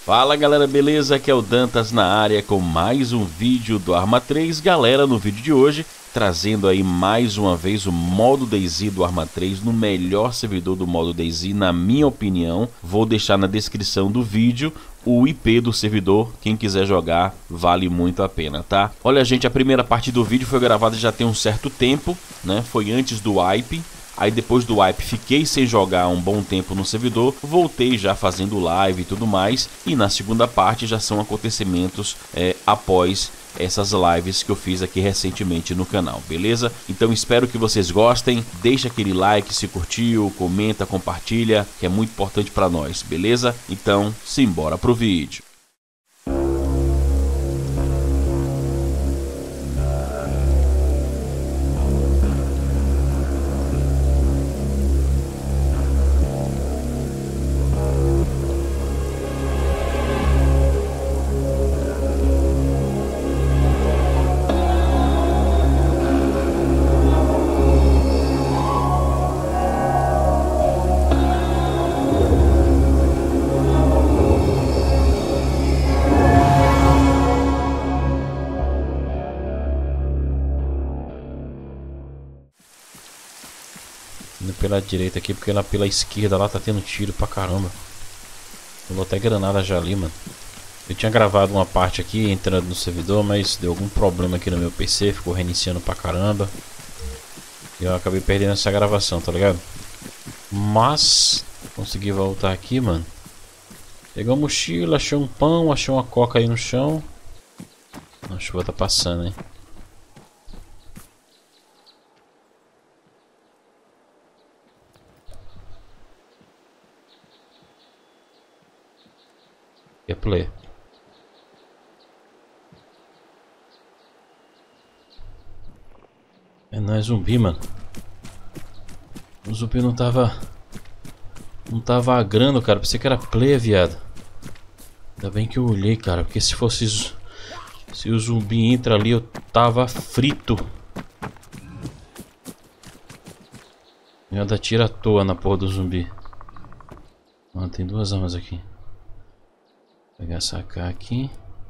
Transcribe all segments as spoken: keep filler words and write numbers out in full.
Fala galera, beleza? Aqui é o Dantas na área com mais um vídeo do Arma três. Galera, no vídeo de hoje, trazendo aí mais uma vez o modo DayZ do Arma três no melhor servidor do modo DayZ, na minha opinião. Vou deixar na descrição do vídeo o I P do servidor, quem quiser jogar vale muito a pena, tá? Olha gente, a primeira parte do vídeo foi gravada já tem um certo tempo, né? Foi antes do wipe. Aí depois do wipe fiquei sem jogar um bom tempo no servidor, voltei já fazendo live e tudo mais. E na segunda parte já são acontecimentos é, após essas lives que eu fiz aqui recentemente no canal, beleza? Então espero que vocês gostem, deixa aquele like se curtiu, comenta, compartilha, que é muito importante para nós, beleza? Então simbora pro vídeo. Indo pela direita aqui, porque lá pela esquerda lá tá tendo tiro pra caramba. Rolou até granada já ali, mano. Eu tinha gravado uma parte aqui entrando no servidor, mas deu algum problema aqui no meu P C, ficou reiniciando pra caramba. E eu acabei perdendo essa gravação, tá ligado? Mas consegui voltar aqui, mano. Peguei uma mochila, achei um pão, achei uma coca aí no chão. A chuva tá passando, hein? É play. É, não é zumbi, mano. O zumbi não tava Não tava agrando, cara. Pensei que era play, viado. Ainda bem que eu olhei, cara. Porque se fosse Se o zumbi entra ali, eu tava frito. Eu ia dar tiro à toa na porra do zumbi. Mano, tem duas armas aqui. Vou pegar essa A K aqui.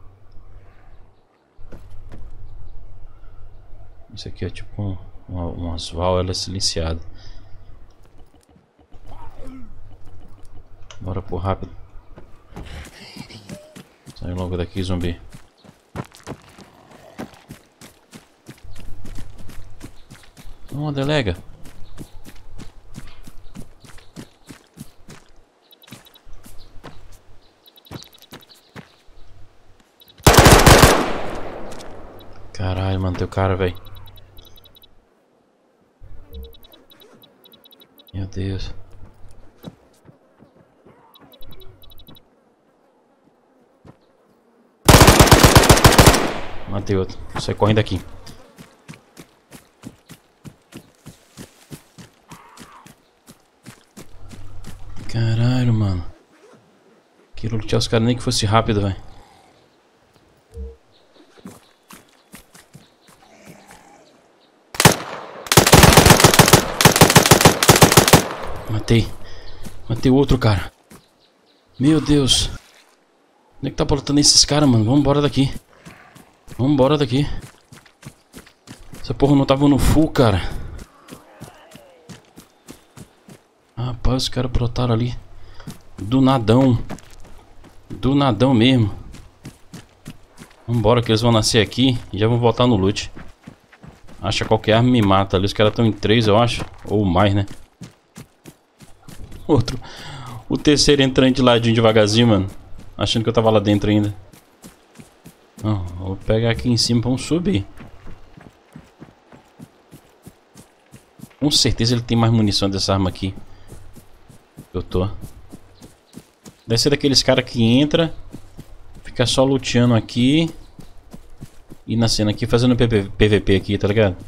Isso aqui é tipo um, uma, umas válvulas silenciadas. Bora por rápido. Sai logo daqui, zumbi. Vamos, delega. Caralho, mano, tem o cara, velho. Meu Deus. Matei outro. Sai correndo aqui. Caralho, mano. Queria lutear os caras nem que fosse rápido, velho. Matei. Matei o outro, cara. Meu Deus. Onde é que tá botando esses caras, mano? Vamos embora daqui. Vamos embora daqui. Essa porra não tava no full, cara. Rapaz, os caras brotaram ali. Do nadão. Do nadão mesmo. Vambora que eles vão nascer aqui e já vão voltar no loot. Acha qualquer arma e me mata ali. Os caras estão em três, eu acho. Ou mais, né? Outro. O terceiro entrando de ladinho devagarzinho, mano. Achando que eu tava lá dentro ainda. Não, vou pegar aqui em cima pra um subir. Com certeza ele tem mais munição dessa arma aqui. Eu tô. Deve ser daqueles caras que entra, fica só luteando aqui e nascendo aqui, fazendo P V P aqui, tá ligado?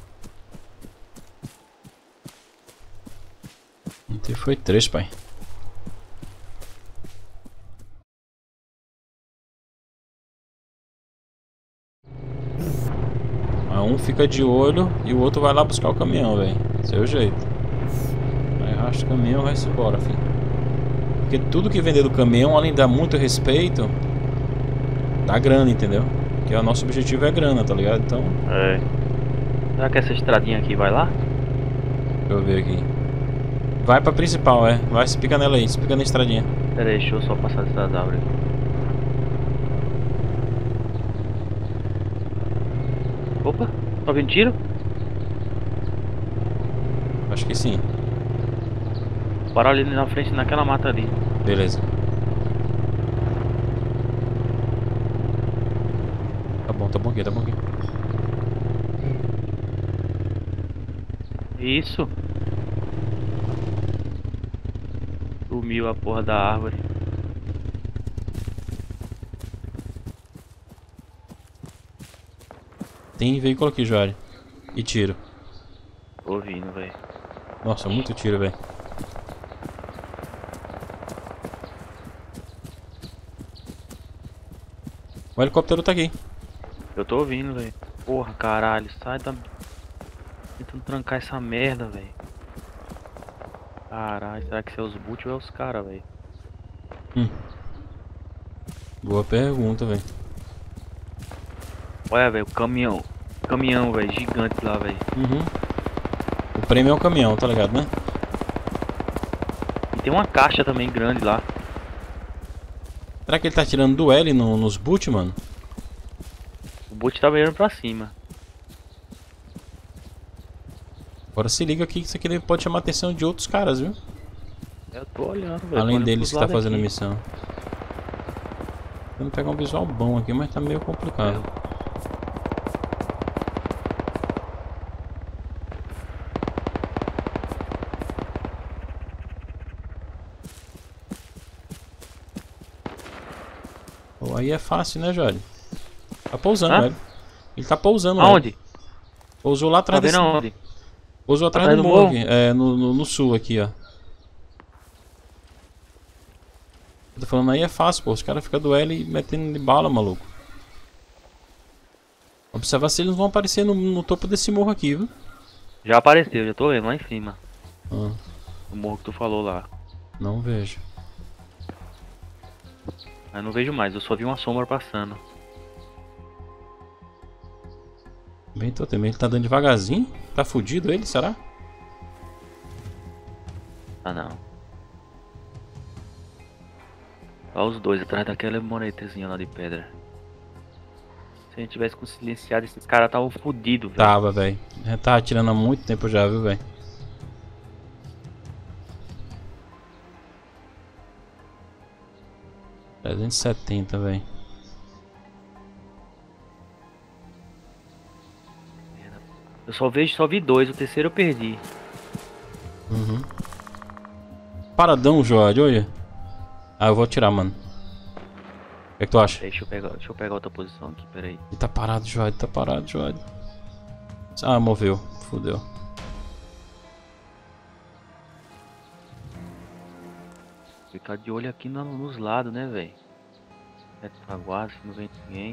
Ontem foi três, pai. Um fica de olho e o outro vai lá buscar o caminhão, velho. Seu jeito. Aí arrasta o caminhão e vai-se embora, filho. Porque tudo que vender do caminhão, além de dar muito respeito, dá grana, entendeu? Que o nosso objetivo é grana, tá ligado? Então... É. Será que essa estradinha aqui vai lá? Deixa eu ver aqui. Vai pra principal, é. Vai, se pica nela aí, se pica na estradinha. Pera aí, deixa eu só passar essas árvores aqui. Opa, tá ouvindo tiro? Acho que sim. Parar ali na frente, naquela mata ali. Beleza. Tá bom, tá bom aqui, tá bom aqui. Isso. Sumiu a porra da árvore. Tem veículo aqui, Joari. E tiro. Tô ouvindo, velho. Nossa, muito tiro, velho. O helicóptero tá aqui. Eu tô ouvindo, velho. Porra, caralho, sai da... Tentando trancar essa merda, velho. Caralho, será que são os boot ou é os caras, velho? Hum. Boa pergunta, velho. Olha, velho, o caminhão. Caminhão, velho, gigante lá, velho. Uhum. O prêmio é o caminhão, tá ligado, né? E tem uma caixa também grande lá. Será que ele tá tirando do L no, nos boot, mano? O boot tá mirando pra cima. Agora se liga aqui que isso aqui pode chamar a atenção de outros caras, viu? Eu tô olhando, velho. Além olhando deles pros que tá lados fazendo a aqui. missão. Tentando pegar um visual bom aqui, mas tá meio complicado. Pô, aí é fácil, né, Jorge? Tá pousando, Hã? velho. Ele tá pousando, Aonde? velho. Pousou lá Tá atrás vendo desse... aonde? Pousou atrás Atrás do do morro morro? aqui. É, no, no, no sul aqui, ó. Eu tô falando aí é fácil, pô. Os caras ficam do L metendo de bala, maluco. Observar se eles não vão aparecer no, no topo desse morro aqui, viu? Já apareceu, já tô vendo lá em cima. Ah, O morro que tu falou lá. não vejo. Mas não vejo mais, eu só vi uma sombra passando. Bem, tô também. Ele tá dando devagarzinho. Tá fudido ele, será? Ah não. Olha os dois atrás daquela moretezinha lá de pedra. Se a gente tivesse com silenciado, esses caras estavam fodidos, velho. Tava, velho. Já tava atirando há muito tempo já, viu, velho? trezentos e setenta, velho. Eu só vejo, só vi dois, o terceiro eu perdi. Uhum. Paradão, Jorge, olha. Ah, eu vou atirar, mano. O que é que tu acha? Deixa eu pegar, deixa eu pegar outra posição aqui, peraí. Ele tá parado, Jorge. Tá parado, Jorge. Ah, moveu. Fudeu. Ficar de olho aqui no, nos lados, né, velho? Aguarda, se não vem ninguém.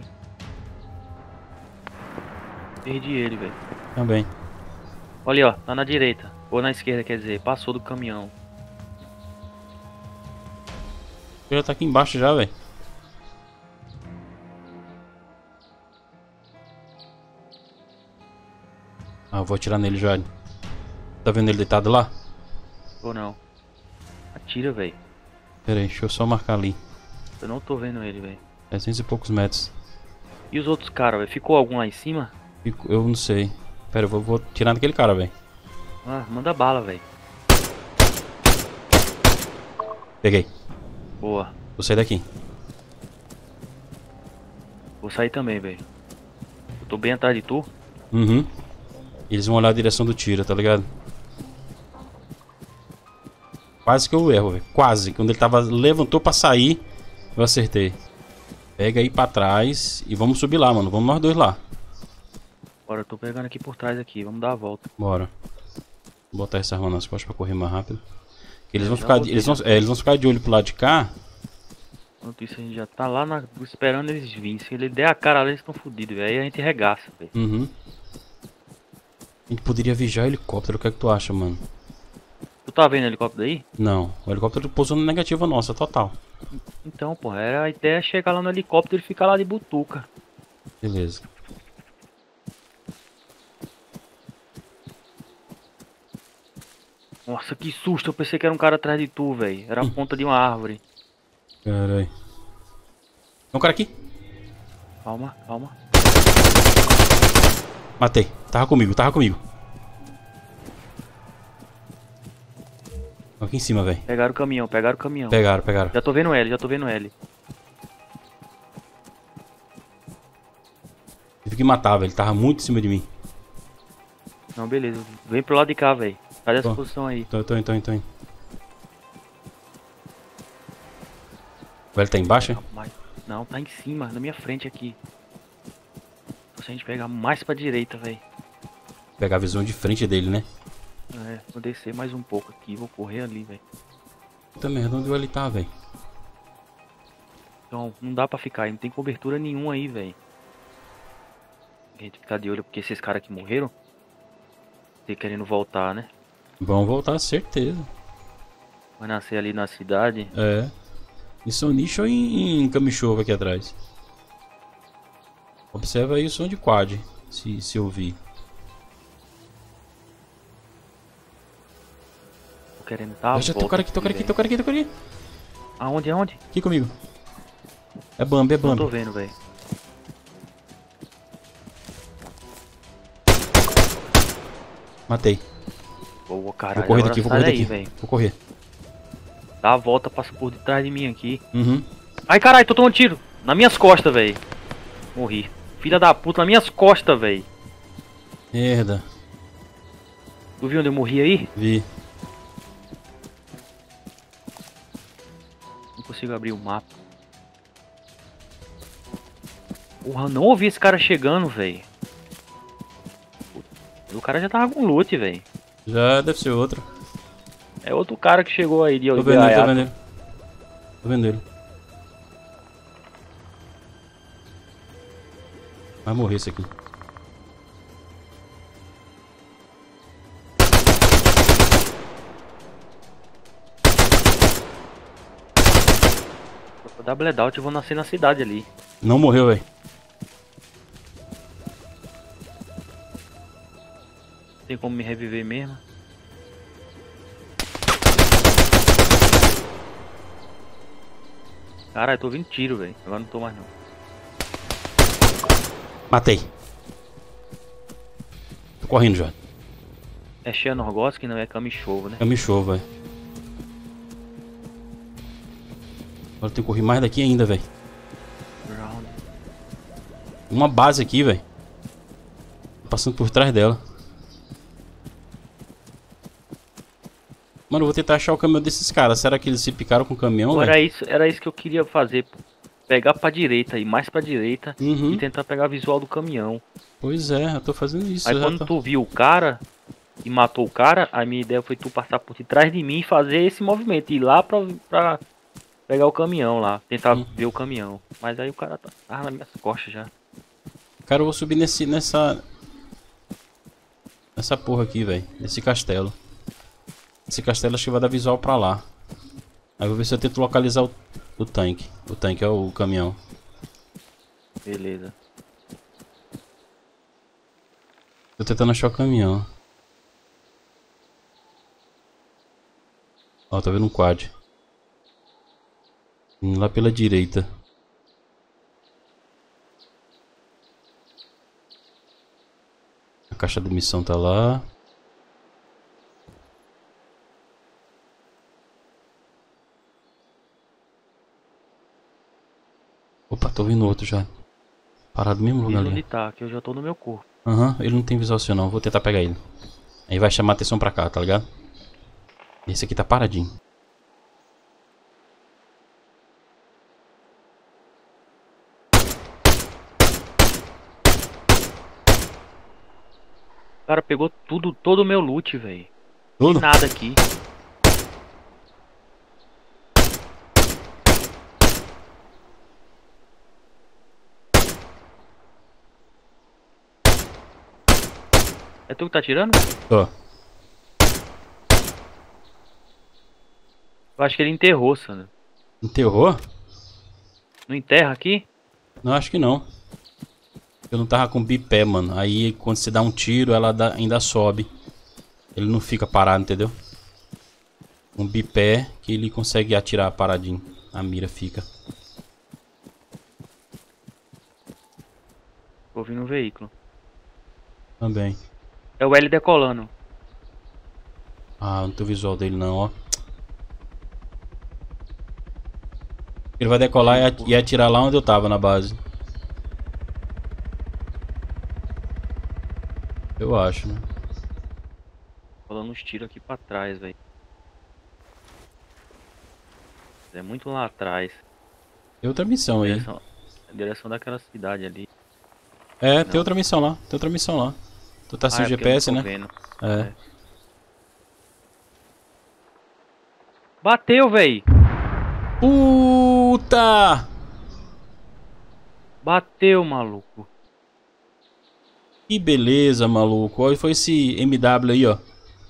Perdi ele, velho. Também. Olha, ó, tá na direita. Ou na esquerda, quer dizer, passou do caminhão. Ele já tá aqui embaixo já, velho. Ah, eu vou atirar nele, Jorge. Tá vendo ele deitado lá? Ou não? Atira, velho. Pera aí, deixa eu só marcar ali. Eu não tô vendo ele, velho. trezentos e poucos metros. E os outros caras, velho? Ficou algum lá em cima? Fico- Eu não sei. Pera, eu vou, vou tirar daquele cara, velho. Ah, manda bala, velho. Peguei. Boa. Vou sair daqui. Vou sair também, velho. Eu tô bem atrás de tu. Uhum. Eles vão olhar a direção do tiro, tá ligado? Quase que eu erro, velho. Quase. Quando ele tava levantou pra sair, eu acertei. Pega aí pra trás e vamos subir lá, mano. Vamos nós dois lá. Bora, eu tô pegando aqui por trás aqui. Vamos dar a volta. Bora. Vou botar essa arma nas costas pra correr mais rápido. Eles Eu vão já ficar, botei eles vão, já. é, eles vão ficar de olho pro lado de cá. Enquanto isso, a gente já tá lá na, esperando eles virem. Se ele der a cara ali, eles estão fodidos, velho. Aí a gente regaça, velho. Uhum. A gente poderia vigiar o helicóptero. O que é que tu acha, mano? Tu tá vendo o helicóptero aí? Não, o helicóptero pousou na negativa nossa, total. Então, pô, era a ideia chegar lá no helicóptero e ficar lá de butuca. Beleza. Nossa, que susto, eu pensei que era um cara atrás de tu, velho. Era a ponta de uma árvore. Caralho. Tem um cara aqui. Calma, calma. Matei. Tava comigo, tava comigo. Aqui em cima, velho. Pegaram o caminhão, pegaram o caminhão. Pegaram, pegaram. Já tô vendo ele, já tô vendo ele. Tive que matar, velho. Ele tava muito em cima de mim. Não, beleza. Vem pro lado de cá, velho. Faz essa Tô. posição aí. Tô, tô, tô, tô. O velho tá embaixo, hein? Mas- Não, tá em cima, na minha frente aqui. Se a gente pegar mais pra direita, velho. Pegar a visão de frente dele, né? É, vou descer mais um pouco aqui, vou correr ali, velho. Puta merda, onde ele tá, velho? Então, não dá pra ficar aí, não tem cobertura nenhuma aí, velho. A gente ficar de olho porque esses caras que morreram, estão querendo voltar, né? Vão voltar, certeza. Vai nascer ali na cidade. É. Em São Nicho ou em, em Camichova aqui atrás? Observa aí o som de quad, se, se ouvir. Tô querendo dar a Já tô volta cara aqui, tô cara aqui, tô cara aqui, tô cara aqui. Aonde, aonde? Aqui comigo. É Bambi, é Não tô Bambi. vendo, velho. Matei. Boa, caralho. Vou correr agora daqui, vou sai correr daí, daqui. velho. Vou correr. Dá a volta, passa por detrás de mim aqui. Uhum. Ai, caralho, tô tomando tiro. Nas minhas costas, velho. Morri. Filha da puta, nas minhas costas, velho. Merda. Tu viu onde eu morri aí? Vi. Não consigo abrir o mapa. Porra, eu não ouvi esse cara chegando, velho. O cara já tava com loot, velho. Já deve ser outro. É outro cara que chegou aí de Tô vendo ele, tô gaiato. vendo ele. Tô vendo ele. Vai morrer isso aqui. Vou dar bled out e vou nascer na cidade ali. Não morreu, velho. Tem como me reviver mesmo? Caralho, tô ouvindo tiro, velho. Agora não tô mais não. Matei. Tô correndo já. É Xenorgosk, não é Kamichova, né? Eu me show, velho. Agora eu tenho que correr mais daqui ainda, velho. Round. Uma base aqui, velho. Passando por trás dela. Mano, eu vou tentar achar o caminhão desses caras. Será que eles se picaram com o caminhão, Pô, velho? era isso, era isso que eu queria fazer. Pô. Pegar pra direita e mais pra direita Uhum. e tentar pegar a visual do caminhão. Pois é, eu tô fazendo isso. Aí eu já quando tô- tu viu o cara e matou o cara, a minha ideia foi tu passar por detrás de mim e fazer esse movimento. Ir lá pra, pra pegar o caminhão lá. Tentar Hum. ver o caminhão. Mas aí o cara tá, tava nas minhas costas já. Cara, eu vou subir nesse, nessa... Nessa porra aqui, velho. Nesse castelo. Esse castelo acho que vai dar visual pra lá. Aí eu vou ver se eu tento localizar o, o tanque. O tanque é o caminhão. Beleza. Tô tentando achar o caminhão. Ó, tá vendo um quad. Indo lá pela direita. A caixa de missão tá lá. Opa, tô vendo outro já. Parado no mesmo Diz lugar onde ali. tá, que eu já tô no meu corpo. Aham, ele não tem visual seu não, vou tentar pegar ele. Aí vai chamar atenção pra cá, tá ligado? Esse aqui tá paradinho. O cara pegou tudo, todo o meu loot, velho. Tudo? Nada aqui. É tu que tá tirando? Ó. Eu acho que ele enterrou, Sandro. Enterrou? Não enterra aqui? Não, acho que não. Eu não tava com bipé, mano. Aí quando você dá um tiro, ela dá, ainda sobe. Ele não fica parado, entendeu? Um bipé que ele consegue atirar paradinho. A mira fica. Tô ouvindo um veículo. Também. É o L decolando. Ah, não tem o visual dele não, ó. Ele vai decolar e at- e atirar lá onde eu tava, na base. Eu acho, né? Rolando uns tiros aqui pra trás, velho. É muito lá atrás. Tem outra missão aí. Direção, direção daquela cidade ali. É, Não. tem outra missão lá. Tem outra missão lá. Tu tá sem Ah, o é porque eu não G P S, tô né? vendo. É. É. Bateu, véi! Puta! Bateu, maluco. Que beleza, maluco. Olha, foi esse M W aí, ó.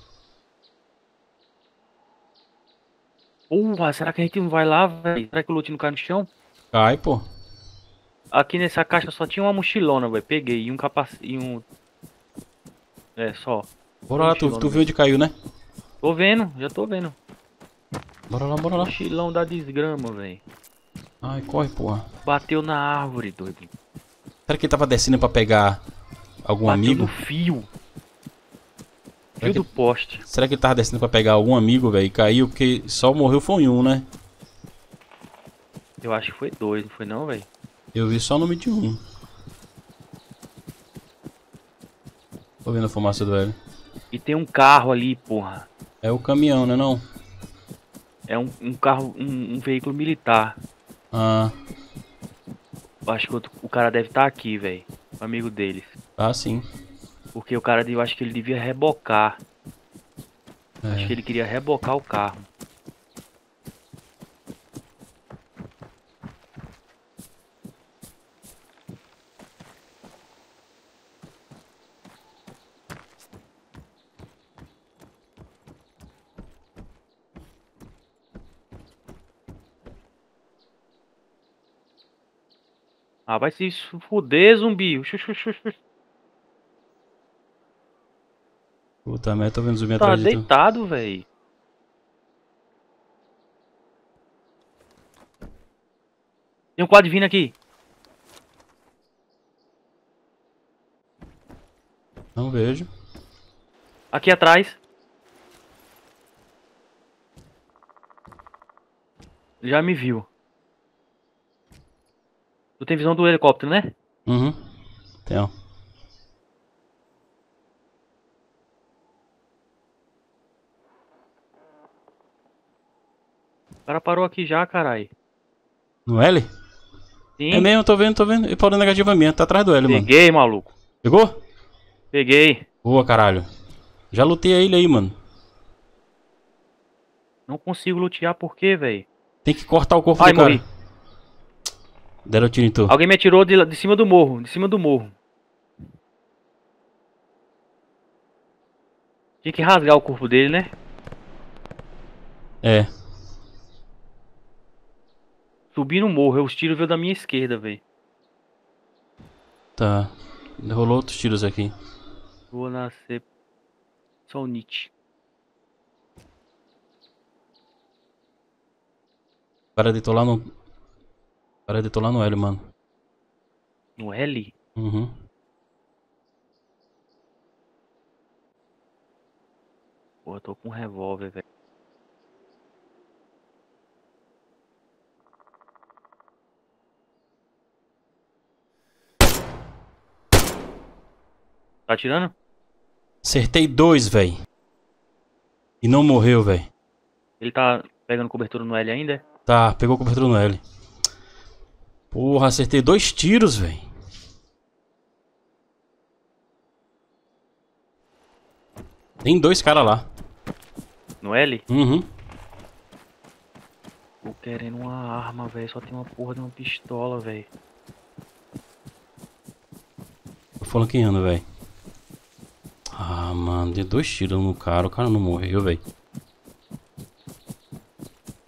Porra, será que a gente não vai lá, velho? Será que o loot não cai no chão? Cai, pô. Aqui nessa caixa só tinha uma mochilona, velho. Peguei e um capacete e um... É, só. Bora lá, tu, Mochilona tu viu mesmo. onde caiu, né? Tô vendo, já tô vendo. Bora lá, bora lá. Mochilão da desgrama, velho. Ai, corre, porra. Bateu na árvore, doido. Será que ele tava descendo pra pegar algum Bateu amigo? no fio. Será Fio que, do poste. será que ele tava descendo pra pegar algum amigo, velho? E caiu porque só morreu foi um, né? Eu acho que foi dois, não foi não, velho? Eu vi só o nome de um. Tô vendo a fumaça do velho. E tem um carro ali, porra. É o caminhão, né não? É um, um carro, um, um veículo militar. Ah, Eu acho que o, o cara deve estar aqui, velho. O amigo deles. tá sim. Porque o cara, eu acho que ele devia rebocar. É. Acho que ele queria rebocar o carro. Ah, vai se fuder, zumbi. Xux, xux, xux, xux. Puta merda, tô vendo zumbi Tá atrás de tu. deitado, velho. Tem um quadro vindo aqui. Não vejo. Aqui atrás. Ele já me viu. Tu tem visão do helicóptero, né? Uhum. Tem, ó. O cara parou aqui já, carai. No L? Sim. É mesmo, tô vendo, tô vendo. E parou negativamente, tá atrás do L, mano. Peguei, maluco. Pegou? Peguei. Boa, caralho. Já lutei a ilha aí, mano. Não consigo lutear por quê, velho? Tem que cortar o corpo Ai, do cara. morri. Deram tiro em tu. Alguém me atirou de, de cima do morro. De cima do morro. Tinha que rasgar o corpo dele, né? É. Subi no morro. Os tiros veio da minha esquerda, velho. Tá. Rolou outros tiros aqui. Vou nascer. Sou o Nietzsche. Para de lá no... Para de lá no L, mano. No L? Uhum. Pô, eu tô com um revólver, velho. Tá atirando? Acertei dois, véi. E não morreu, véi. Ele tá pegando cobertura no L ainda? Tá, pegou cobertura no L. Porra, acertei dois tiros, véi. Tem dois caras lá. No L? Uhum. Tô querendo uma arma, velho. Só tem uma porra de uma pistola, velho. Tô flanqueando, véi. Ah, mano, dei dois tiros no cara. O cara não morreu, véi.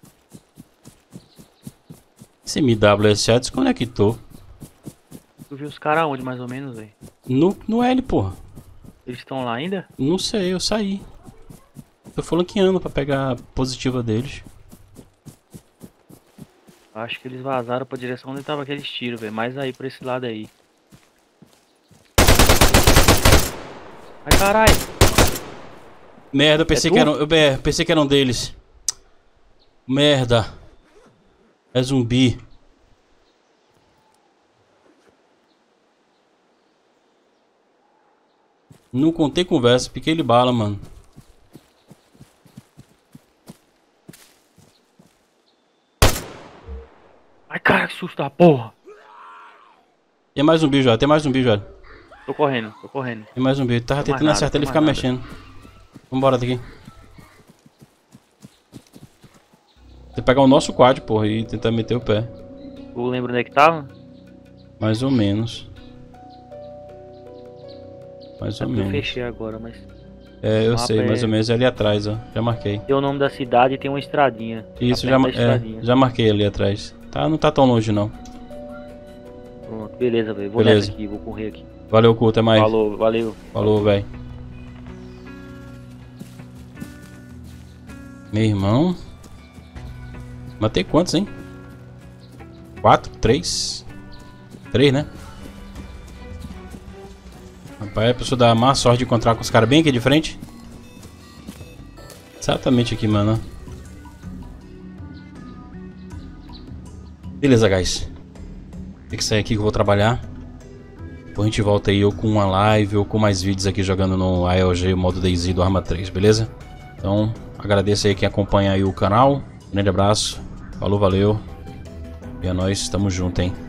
Esse M W S A desconectou. Tu viu os caras onde, mais ou menos, velho? No, no L, porra. Eles estão lá ainda? Não sei, eu saí. Tô flanqueando pra pegar a positiva deles. Acho que eles vazaram pra direção onde tava aqueles tiros, velho. Mais aí, pra esse lado aí. Ai, caralho. Merda, eu pensei, É que tu? era, eu é, pensei que era um deles. Merda. É zumbi. Não contei conversa, piquei ele bala, mano. Ai, cara, que susto da porra. Tem mais zumbi já, tem mais zumbi já. Tô correndo, tô correndo. Tem mais zumbi. Eu tava Tem mais tentando nada, acertar tem ele e ficar mais nada. mexendo. Vambora daqui. Você pegar o nosso quad, porra, e tentar meter o pé. Tu lembra onde é que tava? Mais ou menos. Mais É ou porque eu menos. fechei agora, mas... É, eu O mapa sei, mais é- ou menos. É ali atrás, ó. Já marquei. Tem o nome da cidade e tem uma estradinha. Isso, Tá já, perto ma- da é, estradinha. já marquei ali atrás. Tá, não tá tão longe, não. Pronto, beleza, velho. Vou Beleza. nessa aqui, vou correr aqui. Valeu, cu, até mais. Falou, valeu. Falou, velho. Meu irmão. Matei quantos, hein? Quatro? Três? Três, né? Rapaz, a pessoa dá má sorte de encontrar com os caras bem aqui de frente. Exatamente aqui, mano. Beleza, guys. Tem que sair aqui que eu vou trabalhar. Depois a gente volta aí ou com uma live ou com mais vídeos aqui jogando no A L G, o modo DayZ do Arma três, beleza? Então, agradeço aí quem acompanha aí o canal. Um grande abraço. Falou, valeu. E é nóis, tamo junto, hein?